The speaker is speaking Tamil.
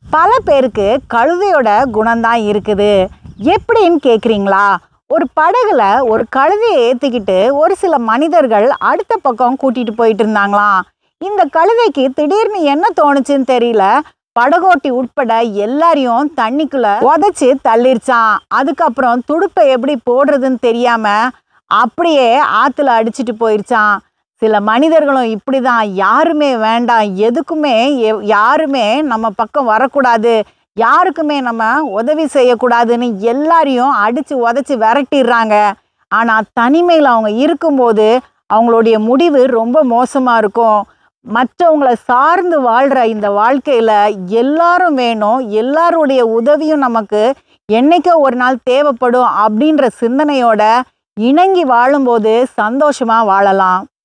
பல பேருக்கு கழுதையோட குணம்தான் இருக்குது. எப்படின்னு கேட்குறீங்களா? ஒரு படகுல ஒரு கழுதையை ஏற்றிக்கிட்டு ஒரு சில மனிதர்கள் அடுத்த பக்கம் கூட்டிகிட்டு போயிட்டு இருந்தாங்களாம். இந்த கழுதைக்கு திடீர்னு என்ன தோணுச்சுன்னு தெரியல, படகோட்டி உட்பட எல்லாரையும் தண்ணிக்குள்ள உதச்சி தள்ளிருச்சான். அதுக்கப்புறம் துடுப்பை எப்படி போடுறதுன்னு தெரியாம அப்படியே ஆற்றுல அடிச்சிட்டு போயிருச்சான். சில மனிதர்களும் இப்படி தான், யாருமே வேண்டாம், எதுக்குமே யாருமே நம்ம பக்கம் வரக்கூடாது, யாருக்குமே நம்ம உதவி செய்யக்கூடாதுன்னு எல்லாரையும் அடித்து உதச்சி விரட்டிடுறாங்க. ஆனால் தனிமையில் அவங்க இருக்கும்போது அவங்களுடைய முடிவு ரொம்ப மோசமாக இருக்கும். மற்றவங்களை சார்ந்து வாழ்கிற இந்த வாழ்க்கையில் எல்லாரும் வேணும், எல்லாருடைய உதவியும் நமக்கு என்னைக்கோ ஒரு நாள் தேவைப்படும் அப்படின்ற சிந்தனையோட இணங்கி வாழும்போது சந்தோஷமாக வாழலாம்.